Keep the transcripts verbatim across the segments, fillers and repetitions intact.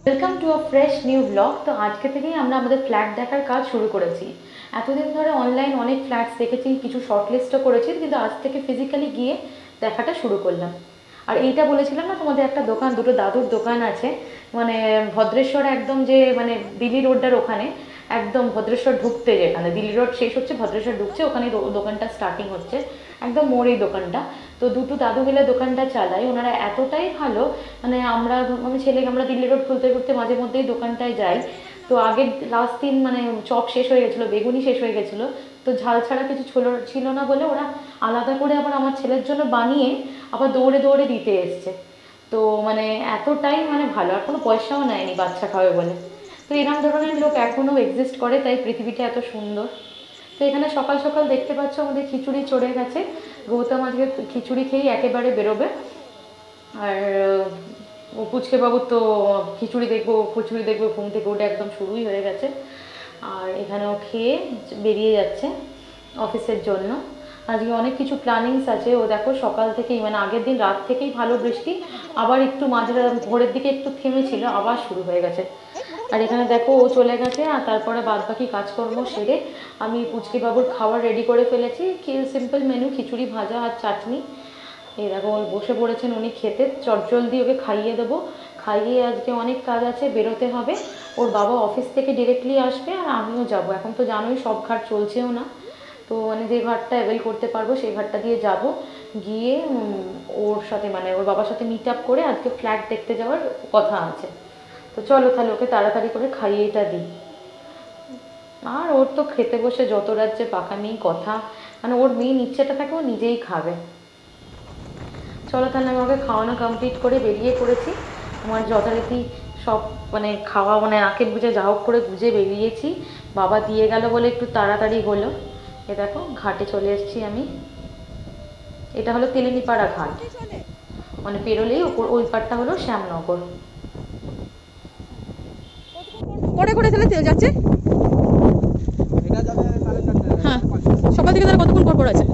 Welcome to a fresh new blog. তো আজকে থেকেই আমরা আমাদের ফ্ল্যাট দেখার কাজ শুরু করেছি। এতদিন ধরে অনলাইন অনেক ফ্ল্যাটস দেখেছি, কিছু শর্টলিস্টও করেছি, কিন্তু আজ থেকে ফিজিক্যালি গিয়ে দেখাটা শুরু করলাম। আর এইটা বলেছিলাম না তোমাদের, একটা দোকান, দুটো দাদুর দোকান আছে, মানে ভদ্রেশ্বর একদম, যে মানে দিল্লি রোডটার ওখানে, একদম ভদ্রেশ্বর ঢুকতে, যেখানে দিল্লি রোড শেষ হচ্ছে ভদ্রেশ্বর ঢুকছে, ওখানে দোকানটা স্টার্টিং হচ্ছে, একদম মোড়েই দোকানটা। তো দুটো দাদু মিলে দোকানটা চালায়, ওনারা এতটাই ভালো, মানে আমরা আমি ছেলেকে আমরা দিল্লি রোড খুলতে খুলতে মাঝে মধ্যেই দোকানটায় যাই। তো আগের লাস্ট দিন মানে চপ শেষ হয়ে গেছিলো, বেগুনি শেষ হয়ে গেছিলো, তো ঝাল ছাড়া কিছু ছিল ছিল না বলে ওরা আলাদা করে আবার আমার ছেলের জন্য বানিয়ে আবার দৌড়ে দৌড়ে দিতে এসছে। তো মানে এতটাই মানে ভালো, আর কোনো পয়সাও নেয়নি বাচ্চা খাবে বলে। তো এরকম ধরনের লোক এখনও এক্সিস্ট করে, তাই পৃথিবীটা এত সুন্দর। তো এখানে সকাল সকাল দেখতে পাচ্ছ আমাদের খিচুড়ি চড়ে গেছে। গৌতম আজকে খিচুড়ি খেয়েই একেবারে বেরোবে। আর পুচকে বাবু তো খিচুড়ি দেখবো খিচুড়ি দেখবো ঘুম থেকে উঠে একদম শুরুই হয়ে গেছে। আর এখানেও খেয়ে বেরিয়ে যাচ্ছে অফিসের জন্য। আজকে অনেক কিছু প্ল্যানিংস আছে। ও দেখো সকাল থেকেই, মানে আগের দিন রাত থেকেই ভালো বৃষ্টি, আবার একটু মাঝে ভোরের দিকে একটু থেমেছিল, আবার শুরু হয়ে গেছে। আর এখানে দেখো ও চলে গেছে, আর তারপরে বাদ বাকি কাজকর্ম সেরে আমি পুচকে বাবুর খাবার রেডি করে ফেলেছি। কি সিম্পল মেনু, খিচুড়ি, ভাজা আর চাটনি। এই দেখো বসে পড়েছেন উনি খেতে, চটজলদি ওকে খাইয়ে দেবো। খাইয়ে আজকে অনেক কাজ আছে, বেরোতে হবে। ওর বাবা অফিস থেকে ডিরেক্টলি আসবে, আর আমিও যাব। এখন তো জানোই সব ঘাট চলছেও না, তো মানে যে ঘাটটা অ্যাভেল করতে পারবো সেই ঘাটটা দিয়ে যাব। গিয়ে ওর সাথে মানে ওর বাবার সাথে মিট আপ করে আজকে ফ্ল্যাট দেখতে যাওয়ার কথা আছে। তো চলো তাহলে ওকে তাড়াতাড়ি করে খাইয়েটা দিই। আর ওর তো খেতে বসে যত রাজ্যে পাকামি কথা, মানে ওর মেইন ইচ্ছেটা থাকে ও নিজেই খাবে। চলো তাহলে আমি ওকে খাওয়ানো কমপ্লিট করে বেরিয়ে পড়েছি। আমার যথারীতি সব মানে খাওয়া মানে আঁকে বুঝে যা হোক করে গুজে বেরিয়েছি। বাবা দিয়ে গেল বলে একটু তাড়াতাড়ি হলো। এ দেখো ঘাটে চলে এসেছি আমি। এটা হলো তেলেনিপাড়া ঘাট, মানে পেরোলেই ওপর ওই পাড়টা হলো শ্যামনগর। করে করে তাহলে যাচ্ছে। হ্যাঁ, সকাল থেকে তারা কতক্ষণ পর পর আছে?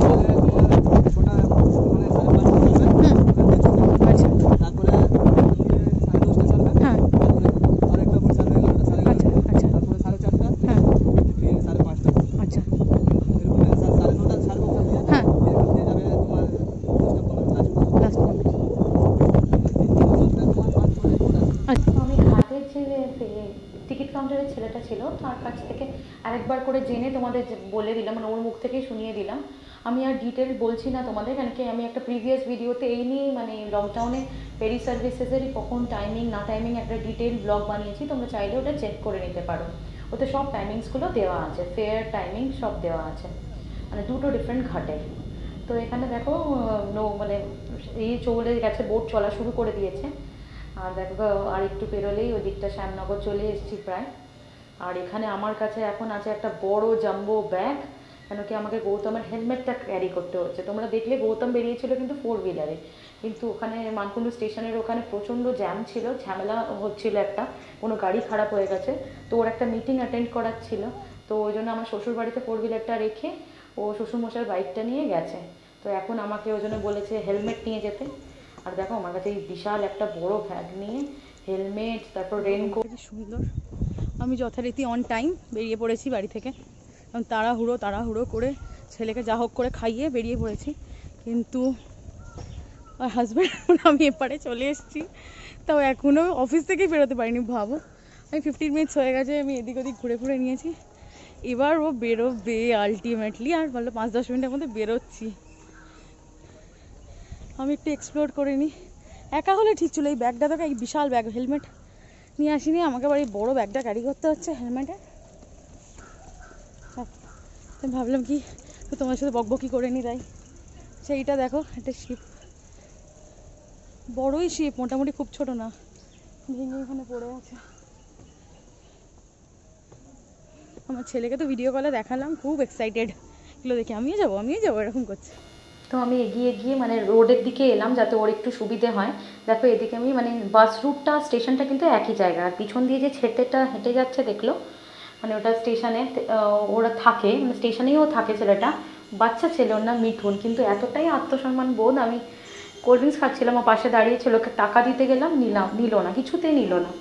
টিকিট কাউন্টারের ছেলেটা ছিল, তার কাছ থেকে আরেকবার করে জেনে তোমাদের বলে দিলাম, মানে ওর মুখ থেকেই শুনিয়ে দিলাম। আমি আর ডিটেল বলছি না তোমাদের, কারণ কি আমি একটা প্রিভিয়াস ভিডিওতে এই নিয়েই মানে লকডাউনে ফেরি সার্ভিসেসেরই কখন টাইমিং না টাইমিং একটা ডিটেল ব্লগ বানিয়েছি, তোমরা চাইলে ওটা চেক করে নিতে পারো। ওতে সব টাইমিংসগুলো দেওয়া আছে, ফেয়ার টাইমিং সব দেওয়া আছে, মানে দুটো ডিফারেন্ট ঘাটে। তো এখানে দেখো নো মানে এই চলে গেছে, বোট চলা শুরু করে দিয়েছে। আর দেখো আর একটু পেরোলেই ওই দিকটা শ্যামনগর চলে এসেছি প্রায়। আর এখানে আমার কাছে এখন আছে একটা বড় জাম্বো ব্যাগ, কেন কি আমাকে গৌতমের হেলমেটটা ক্যারি করতে হচ্ছে। তোমরা দেখলে গৌতম বেরিয়েছিল কিন্তু ফোর হুইলারে, কিন্তু ওখানে মানকুণ্ডু স্টেশনের ওখানে প্রচণ্ড জ্যাম ছিল, ঝামেলা হচ্ছিল, একটা কোনো গাড়ি খারাপ হয়ে গেছে। তো ওর একটা মিটিং অ্যাটেন্ড করার ছিল, তো ওই জন্য আমার শ্বশুর বাড়িতে ফোর হুইলারটা রেখে ও শ্বশুরমশাইয়ের বাইকটা নিয়ে গেছে। তো এখন আমাকে ওই জন্য বলেছে হেলমেট নিয়ে যেতে। আর দেখো আমার কাছে এই বিশাল একটা বড় ব্যাগ নিয়ে হেলমেট, তারপর রেনকোট। সুন্দর। আমি যথারীতি অন টাইম বেরিয়ে পড়েছি বাড়ি থেকে, এবং তাড়াহুড়ো তাড়াহুড়ো করে ছেলেকে যা হোক করে খাইয়ে বেরিয়ে পড়েছি। কিন্তু আর হাজব্যান্ড আমি এপারে চলে এসেছি, তাও এখনও অফিস থেকেই বেরোতে পারিনি। ভাবো আমি ফিফটিন মিনিটস হয়ে গেছে, আমি এদিক ওদিক ঘুরে ঘুরে নিয়েছি। এবার ও বেরোবে আলটিমেটলি, আর বললো পাঁচ দশ মিনিটের মধ্যে বেরোচ্ছি। আমি একটু এক্সপ্লোর করে নিই। একা হলে ঠিক ছিল, এই ব্যাগটা দেখো, এই বিশাল ব্যাগ, হেলমেট নিয়ে আসিনি, আমাকে আবার এই বড়ো ব্যাগটা ক্যারি করতে হচ্ছে হেলমেটে। ভাবলাম কি তোমার সাথে বকবকি করে নি, তাই। সেইটা দেখো একটা শিপ, বড়োই শিপ, মোটামুটি খুব ছোট না, ভেঙে এখানে পড়ে আছে। আমার ছেলেকে তো ভিডিও কলে দেখালাম, খুব এক্সাইটেড, এগুলো দেখে আমিও যাবো আমিও যাবো এরকম করছে। তো আমি এগিয়ে গিয়ে মানে রোডের দিকে এলাম যাতে ওর একটু সুবিধে হয়। দেখো এদিকে আমি মানে বাস রুটটা স্টেশনটা কিন্তু একই জায়গা, আর পিছন দিয়ে যে ছেলেটা হেঁটে যাচ্ছে দেখলো, মানে ওটা স্টেশনে ওরা থাকে, মানে স্টেশনেও থাকে ছেলেটা, বাচ্চা ছেলে, ওর নাম মিঠুন। কিন্তু এতটাই আত্মসম্মান বোধ, আমি কোল্ড ড্রিঙ্কস খাচ্ছিলাম, ও পাশে দাঁড়িয়েছিল, ওকে টাকা দিতে গেলাম, নিলাম নিল না, কিছুতেই নিল না।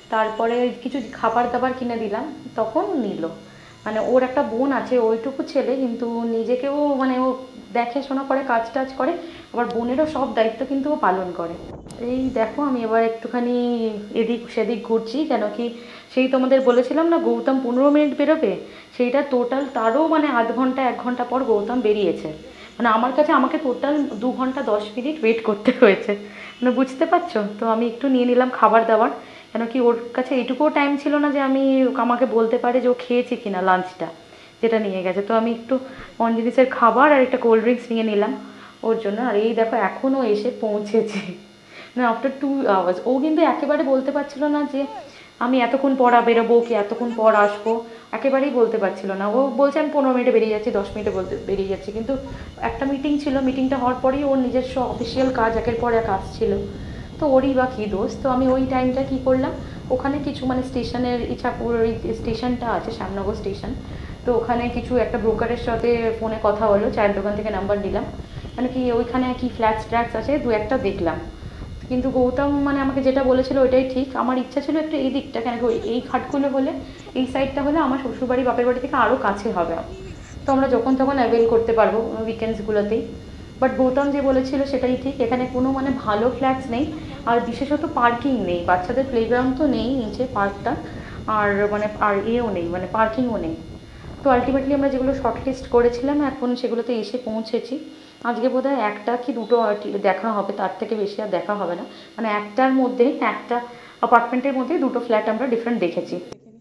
তারপরে কিছু খাবার দাবার কিনে দিলাম, তখন নিল। মানে ওর একটা বোন আছে, ওইটুকু ছেলে, কিন্তু নিজেকেও মানে ও দেখাশোনা করে, কাজ টাজ করে, আবার বোনেরও সব দায়িত্ব কিন্তু ও পালন করে। এই দেখো আমি এবার একটুখানি এদিক সেদিক ঘুরছি, কেন কি সেই তোমাদের বলেছিলাম না গৌতম পনেরো মিনিট বেরোবে, সেইটা টোটাল তারও মানে আধ ঘন্টা এক ঘন্টা পর গৌতম বেরিয়েছে। মানে আমার কাছে আমাকে টোটাল দু ঘন্টা দশ মিনিট ওয়েট করতে হয়েছে, মানে বুঝতে পারছো তো। আমি একটু নিয়ে নিলাম খাবার দাবার, কেন কি ওর কাছে এইটুকুও টাইম ছিল না যে আমি আমাকে বলতে পারে যে ও খেয়েছে কিনা লাঞ্চটা যেটা নিয়ে গেছে। তো আমি একটু অঞ্জলিসের খাবার আর একটা কোল্ড ড্রিঙ্কস নিয়ে নিলাম ওর জন্য। আর এই দেখো এখনও এসে পৌঁছেছে, মানে আফটার টু আওয়ার্স। ও কিন্তু একেবারে বলতে পারছিল না যে আমি এতক্ষণ পর বেরোবো কি এতক্ষণ পর আসবো, একেবারেই বলতে পারছিল না। ও বলছে আমি পনেরো মিনিটে বেরিয়ে যাচ্ছি, দশ মিনিটে বলতে বেরিয়ে যাচ্ছি, কিন্তু একটা মিটিং ছিল, মিটিংটা হওয়ার পরেই ওর নিজস্ব অফিসিয়াল কাজ একের পর এক আসছিল। তো ওরই বা কী দোষ। তো আমি ওই টাইমটা কী করলাম, ওখানে কিছু মানে স্টেশনের ইচ্ছাপুর ওই স্টেশনটা আছে শ্যামনগর স্টেশন, তো ওখানে কিছু একটা ব্রোকারের সাথে ফোনে কথা হলো, চায়ের দোকান থেকে নাম্বার নিলাম, মানে কি ওইখানে কি ফ্ল্যাটস ট্র্যাক্স আছে দু একটা দেখলাম। কিন্তু গৌতম মানে আমাকে যেটা বলেছিল ওইটাই ঠিক। আমার ইচ্ছা ছিল একটু এই দিকটা, কেন কি এই ঘাটগুলো হলে, এই সাইডটা হলে আমার শ্বশুরবাড়ি বাপের বাড়ি থেকে আরও কাছে হবে, তো আমরা যখন তখন অ্যাভেল করতে পারবো উইকেন্ডসগুলোতেই। বাট গৌতম যে বলেছিল সেটাই ঠিক, এখানে কোনো মানে ভালো ফ্ল্যাটস নেই, আর বিশেষত পার্কিং নেই, বাচ্চাদের প্লেগ্রাউন্ড তো নেই নিচে পার্কটা, আর মানে আর এও নেই, মানে পার্কিংও নেই। তো আলটিমেটলি আমরা যেগুলো শর্ট লিস্ট করেছিলাম এখন সেগুলোতে এসে পৌঁছেছি। আজকে বোধহয় একটা কি দুটো দেখা হবে, তার থেকে বেশি আর দেখা হবে না। মানে একটার মধ্যে একটা অ্যাপার্টমেন্টের মধ্যে দুটো ফ্ল্যাট আমরা ডিফারেন্ট দেখেছি।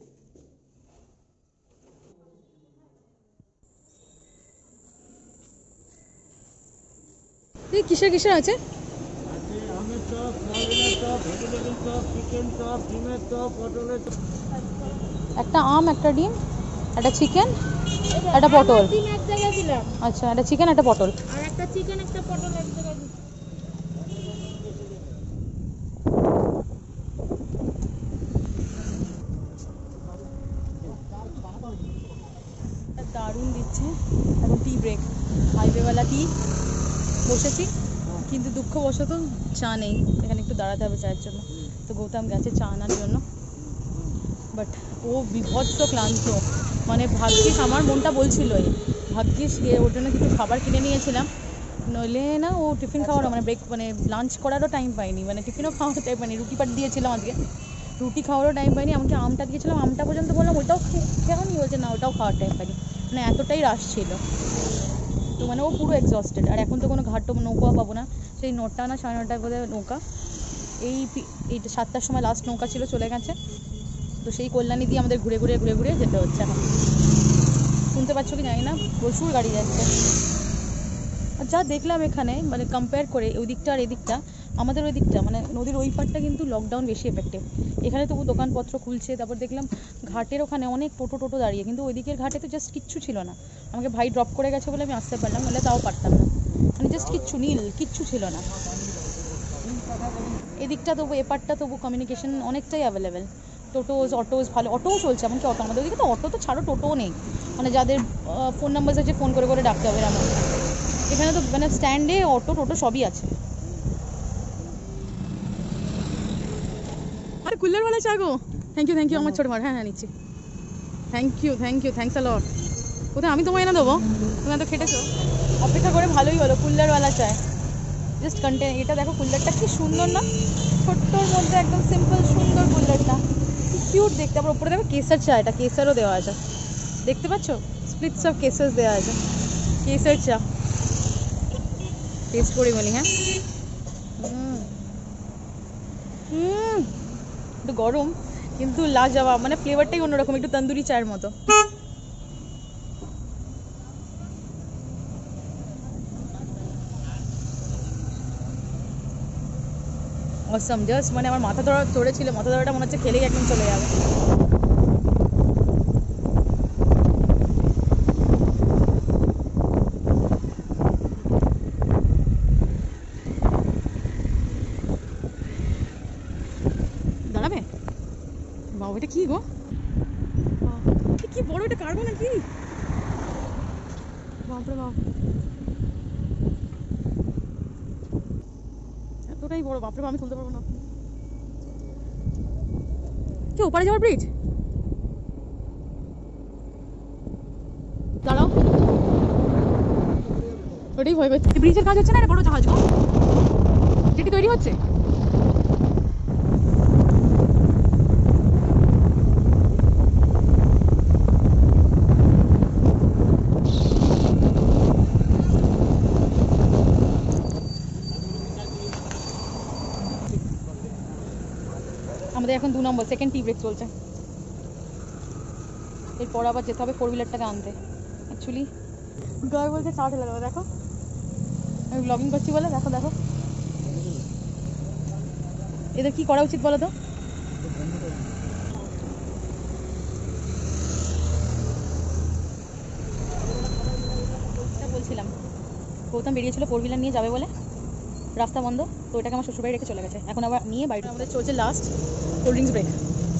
এই কিসের কিসের আছে? আমের চপ, সয়াবিনের chop, vegetable chop, chicken chop, ডিমের চপ, পটলের চপ। একটা আম, একটা ডিম, একটা চিকেন, একটা পটল। ডিম এক জায়গায় দিলাম, আচ্ছা, একটা চিকেন, একটা পটল। আর একটা চিকেন একটা পটল এক জায়গায় দিলাম। দারুণ দিচ্ছে। এখন টি ব্রেক, হাইওয়েওয়ালা টি। বসেছি, কিন্তু দুঃখবশত চা নেই, এখানে একটু দাঁড়াতে হবে চায়ের জন্য। তো গৌতম গেছে চা আনার জন্য, বাট ও বিভৎস ক্লান্ত। মানে ভাগ্যিস, আমার মনটা বলছিলই ভাগ্যিস গিয়ে ওর জন্য কিছু খাবার কিনে নিয়েছিলাম, নইলে না ও টিফিন খাওয়ারও মানে ব্রেক মানে লাঞ্চ করারও টাইম পাইনি, মানে টিফিনও খাওয়ার টাইম পাইনি। রুটি পাট দিয়েছিলাম আজকে, রুটি খাওয়ারও টাইম পাইনি। আমাকে আমটা দিয়েছিলাম, আমটা পর্যন্ত বললাম ওইটাও খেয়ে নি, বলছে না ওটাও খাওয়ার টাইম পাইনি। মানে এতটাই রাশ ছিল। তো মানে ও পুরো এক্সস্টেড। আর এখন তো কোনো ঘাট নৌকা পাবো না, সেই নটা না সাড়ে নটায় বোধহয় নৌকা, এই এই সাতটার সময় লাস্ট নৌকা ছিল, চলে গেছে। তো সেই কল্যাণী দিয়ে আমাদের ঘুরে ঘুরে ঘুরে ঘুরে যেতে হচ্ছে এখন। শুনতে পাচ্ছ কি জানি না, প্রচুর গাড়ি যাচ্ছে। আর যা দেখলাম এখানে মানে কম্পেয়ার করে ওই দিকটা আর এদিকটা, আমাদের ওই দিকটা মানে নদীর ওই পারটা কিন্তু লকডাউন বেশি এফেক্টিভ। এখানে তবু দোকানপত্র খুলছে, তারপর দেখলাম ঘাটের ওখানে অনেক টোটো টোটো দাঁড়িয়ে, কিন্তু ওই দিকের ঘাটে তো জাস্ট কিচ্ছু ছিল না। আমাকে ভাই ড্রপ করে গেছে বলে আমি আসতে পারলাম, নাহলে তাও পারতাম না। মানে জাস্ট কিচ্ছু নীল, কিচ্ছু ছিল না। এদিকটা তবু, এপারটা তবু কমিউনিকেশন অনেকটাই অ্যাভেলেবেল। টোটোস, অটোস, ভালো অটোও চলছে, এমনকি অটো, আমাদের ওদিকে তো অটো তো ছাড়ো, টোটোও নেই। মানে যাদের ফোন নাম্বার আছে ফোন করে করে ডাকতে হবে এমন। এখানে তো মানে স্ট্যান্ডে অটো টোটো সবই আছে। আরে কুল্লারওয়ালা চা গো, থ্যাংক ইউ থ্যাংক ইউ আমার ছোটো ভাই। হ্যাঁ হ্যাঁ নিচ্ছি, thank you thank you thanks a lot. কোথায় আমি তোমায় এনে দেবো, তুমি তো খেটেছো। অপেক্ষা করে ভালোই হলো, কুল্লারওয়ালা চায়। জাস্ট কন্টেন, এটা দেখো কুল্লারটা কি সুন্দর না, ছোট্টর মধ্যে একদম সিম্পল সুন্দর কুল্লারটা, কি কিউট দেখতে। আবার উপরে দেখো কেসার চা, এটা কেসারও দেওয়া আছে, দেখতে পাচ্ছ স্প্লিটস অফ কেসার দেওয়া আছে। কেসার চা টেস্ট করি বলি। হ্যাঁ হুম হুম একটু গরম কিন্তু লাজবাব, মানে ফ্লেভারটাই অন্যরকম, একটু তন্দুরি চায়ের মতো। অসম, জাস্ট মানে আমার মাথা ধরা চড়েছিল, মাথা ধরাটা মনে হচ্ছে খেলেই একদম চলে যাবে। দাঁড়াবে বাবা, এটা কি গো, কি বড়, এটা কার্গো নাকি? বাপরে বাপ, এতটাই বড়, বাপরে বাপ, আমি তুলতে পারবো না। কি ওপারে যাওয়ার ব্রিজ? দাঁড়াও, ওটাই ভয় করছে। ব্রিজের কাজ হচ্ছে না, এটা বড় জাহাজ গো, যেটি তৈরি হচ্ছে। আমাদের এখন দু নম্বর সেকেন্ড টি ব্রেক চলছে। এরপর আবার যেতে হবে ফোর হুইলারটাকে আনতে। অ্যাকচুয়ালি গায়ে বলতে স্টার্ট হয়ে গেল। দেখো আমি ব্লগিং করছি বলে, দেখো দেখো এদের কি করা উচিত বলো তো? বলছিলাম গৌতম বেরিয়েছিল ফোর হুইলার নিয়ে যাবে বলে, রাস্তা বন্ধ, তো ওটাকে আমার শ্বশুরবাড়ি রেখে চলে গেছে। এখন আবার নিয়ে বাড়িটা আমাদের চলছে লাস্ট কোল্ড ড্রিঙ্কস ব্রেক।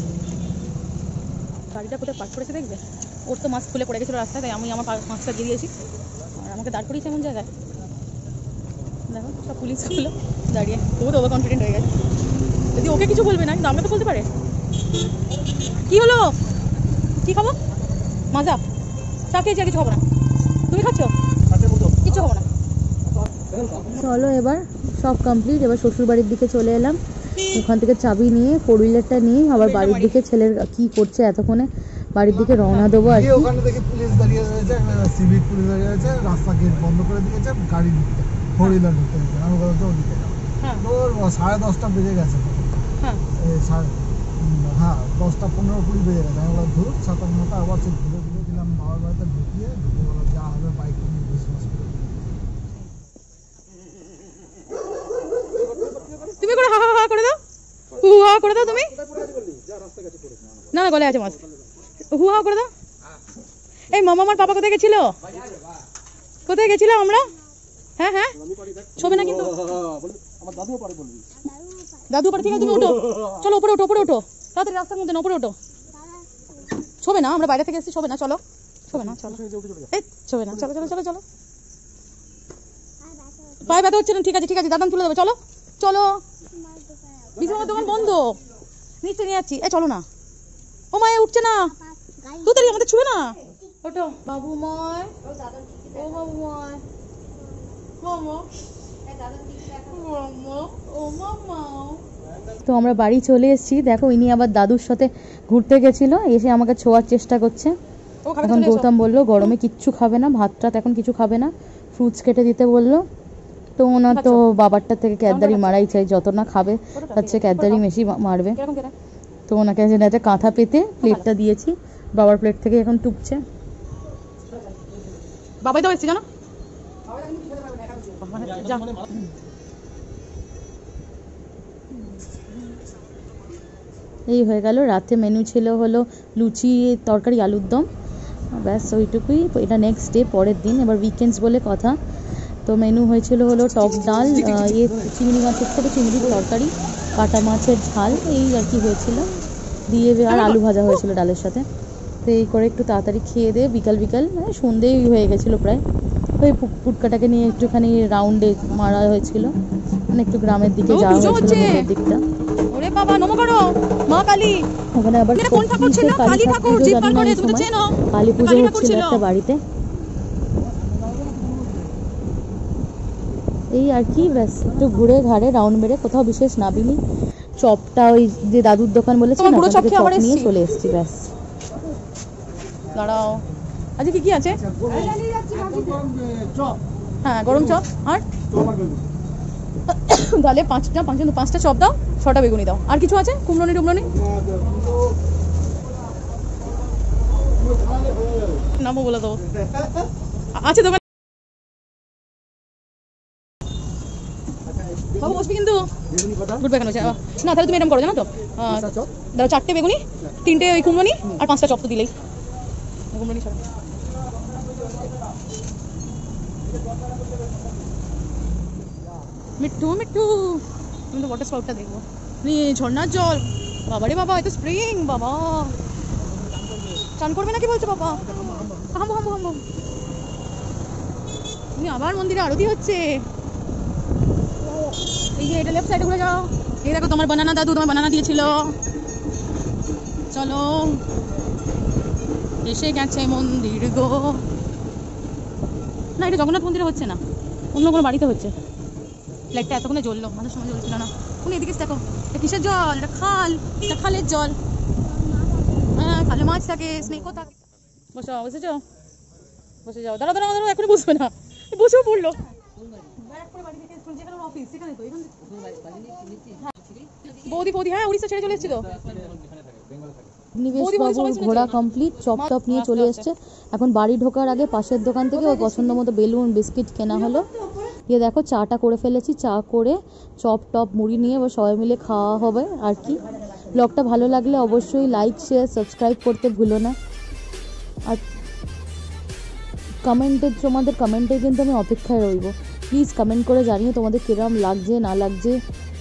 গাড়িটা কোথায় পার্ক করেছে দেখবে? ওর তো মাস্ক খুলে পড়ে গেছিলো রাস্তায়, তাই আমি আমার মাস্কটা দিয়ে দিয়েছি আর আমাকে দাঁড় করিয়েছে এমন জায়গায়। দেখো সব পুলিশগুলো দাঁড়িয়ে, বহুত ওভার কনফিডেন্ট হয়ে গেছে। যদি ওকে কিছু বলবে না, কিন্তু আমরা তো বলতে পারে। কি হলো, কি খাবো? মাজা চা খেয়েছি, আর কিছু খাবো না। তুমি খাচ্ছ? কিচ্ছু খাবো না। চলো এবার সব কমপ্লিট, এবার শ্বশুর বাড়ির দিকে চলে এলাম। ওখান থেকে চাবি নিয়ে ফোর হুইলারটা নিয়ে আবার বাড়ির দিকে, ছেলের কি করছে এতক্ষণে, বাড়ির দিকে রওনা দেবো আর কি। ওখানে দেখি পুলিশ দাঁড়িয়ে রয়েছে, সিভিক পুলিশ দাঁড়িয়ে রয়েছে, রাস্তা গেট বন্ধ করে দিয়েছে, গাড়ি ঢুকতে ফোর হুইলার ঢুকতে হয়েছে। আমি বলতে ওদিকে সাড়ে দশটা বেজে গেছে, হ্যাঁ দশটা পনেরো কুড়ি বেজে গেছে। আমি বললাম ধরুন সাতার মতো আবার সে ঘুরে ঘুরে দিলাম বাবার বাড়িতে ঢুকিয়ে ঢুকে বললাম যা হবে বাইক নিয়ে বিজনেস করে। তুমি করে হা হা হা করে দাও, হু হা করে দাও তুমি। না না গলায় আছে মাছ, হু হা করে দাও। এই মামা আমার পাপা কোথায় গেছিল? কোথায় গেছিলাম আমরা? হ্যাঁ হ্যাঁ ছবে না কিন্তু দাদু পারে। ঠিক আছে তুমি ওঠো, চলো উপরে ওঠো, উপরে ওঠো তাড়াতাড়ি, রাস্তার মধ্যে না, উপরে ওঠো। ছবে না, আমরা বাইরে থেকে এসেছি, ছবে না, চলো ছবে না, চলো এই ছবে না, চলো চলো চলো চলো। পায়ে ব্যথা হচ্ছে না? ঠিক আছে ঠিক আছে, দাদান তুলে দেবে, চলো চলো। বিছানার দোকান বন্ধ, নিচে নিয়ে যাচ্ছি। এ চলো না, ও মায়ে উঠছে না, তুই তাড়ি আমাদের ছুবে না। ওঠো বাবু ময়, ও বাবু ময়, মামা মামা, ও মামা। তো আমরা বাড়ি চলে এসেছি। দেখো ইনি আবার দাদুর সাথে ঘুরতে গেছিল, এসে আমাকে ছোঁয়ার চেষ্টা করছে। এখন গৌতম বললো গরমে কিচ্ছু খাবে না, ভাত টাত এখন কিছু খাবে না, ফ্রুটস কেটে দিতে বললো। তো ওনার তো বাবারটা থেকে ক্যাদদারি মারাই চাই, যত না খাবে তার চেয়ে ক্যাদদারি বেশি মারবে। তো ওনাকে একটা কাঁথা পেতে প্লেটটা দিয়েছি, বাবার প্লেট থেকে এখন টুকছে। বাবাই তো এসেছি জানো। এই হয়ে গেল রাতে মেনু ছিল হলো লুচি তরকারি আলুর দম, ব্যাস ওইটুকুই। এটা নেক্সট ডে, পরের দিন, এবার উইকেন্ডস বলে কথা। তো মেনু হয়েছিল হলো টক ডাল, ইয়ে চিংড়ি মাছের ছোটো চিংড়ির তরকারি, কাটা মাছের ঝাল, এই আর কি হয়েছিল দিয়ে, আর আলু ভাজা হয়েছিল ডালের সাথে। তো এই করে একটু তাড়াতাড়ি খেয়ে দিয়ে বিকাল বিকাল সন্ধেই হয়ে গেছিলো প্রায়। ওই ফুটকাটাকে নিয়ে একটুখানি রাউন্ডে মারা হয়েছিল, মানে একটু গ্রামের দিকে যাওয়া হয়েছিল, দিকটা। ওরে বাবা নমো করো মা কালী। ওখানে আবার কোন ঠাকুর ছিল? কালী ঠাকুর, জিভ বার করে তুমি তো চেনো, কালী পুজো হচ্ছিল একটা বাড়িতে। এই আর কি, ব্যাস একটু ঘুরে ঘাড়ে রাউন্ড মেরে, কোথাও বিশেষ নাবিনি। চপটা ওই যে দাদুর দোকান বলেছে না, চপ নিয়ে চলে এসেছি, ব্যাস। দাঁড়াও আজকে কি কি আছে? হ্যাঁ গরম চপ, আর তাহলে পাঁচটা পাঁচ পাঁচটা চপ দাও, ছটা বেগুনি দাও। আর কিছু আছে? কুমড়োনি টুমড়োনি নামও বলে দেবো, আছে দোকান। বাবু বসবি কিন্তু, গুড বেগুন আছে না? তাহলে তুমি এরকম করো জানো তো, দাও চারটে বেগুনি, তিনটে ওই কুমড়োনি, আর পাঁচটা চপ তো দিলেই। কুমড়োনি ছাড়া মিঠু মিঠু, তুমি তো ওয়াটার স্পাউটটা দেখবো, ঝর্ণার জল। বাবা রে বাবা, এত স্প্রিং, বাবা চান করবে নাকি বলছো? বাবা হাম্বো হাম্বো হাম্বো, তুমি আবার মন্দিরে আরতি হচ্ছে। এই যে এটা লেফট সাইডে ঘুরে যাও, এই দেখো তোমার বানানা দাদু তোমার বানানা দিয়েছিল। চলো এসে গেছে মন্দির গো। না এটা জগন্নাথ মন্দিরে হচ্ছে না, অন্য কোনো বাড়িতে হচ্ছে। লাইটটা এতক্ষণে জ্বললো, আমাদের সময় জ্বলছিল না। তুমি এদিকে দেখো, এটা কিসের জল? এটা খাল, এটা খালের জল। হ্যাঁ খালে মাছ থাকে, স্নেকও থাকে। বসো, বসে যাও, বসে যাও। দাঁড়া দাঁড়া দাঁড়া, এখনই বসবে না, বসেও পড়লো। বৌদি বৌদি হ্যাঁ উড়িষ্যা ছেড়ে চলে এসেছিল। নিবেশ বাবুর ঘোরা কমপ্লিট, চপ টপ নিয়ে চলে এসছে। এখন বাড়ি ঢোকার আগে পাশের দোকান থেকে ওর পছন্দ মতো বেলুন বিস্কিট কেনা হলো। দিয়ে দেখো চাটা করে ফেলেছি, চা করে চপ টপ মুড়ি নিয়ে এবার সবাই মিলে খাওয়া হবে আর কি। ব্লগটা ভালো লাগলে অবশ্যই লাইক শেয়ার সাবস্ক্রাইব করতে ভুলো না। আর কমেন্টে, তোমাদের কমেন্টে কিন্তু আমি অপেক্ষায় রইব। প্লিজ কমেন্ট করে জানিও তোমাদের কিরম লাগছে না লাগছে।